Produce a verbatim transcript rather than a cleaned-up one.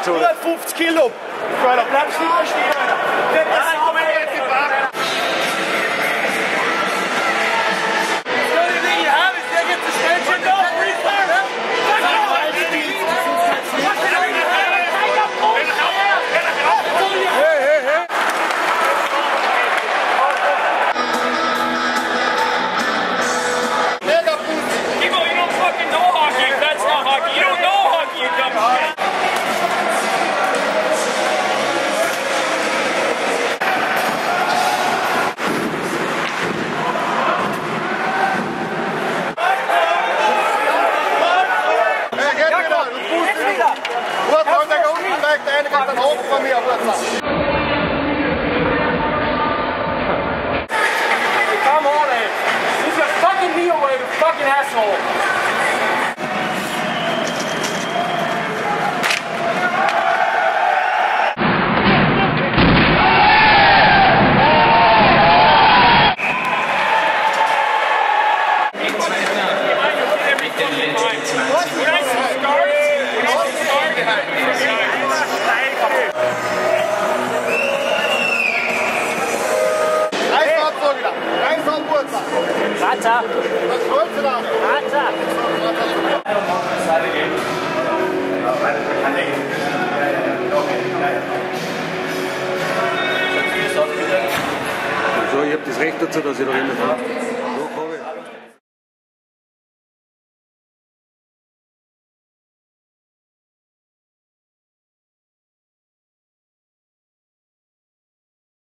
hundertfünfzig Kilo. Alter, bleibst du nicht stehen, Alter. Nein, komm her, jetzt die Bahn. Come on, man. This is fucking me away, you fucking asshole. Ratter! Was wolltest du da? Ratter! So, ich habe das Recht dazu, dass ich da reinfahre.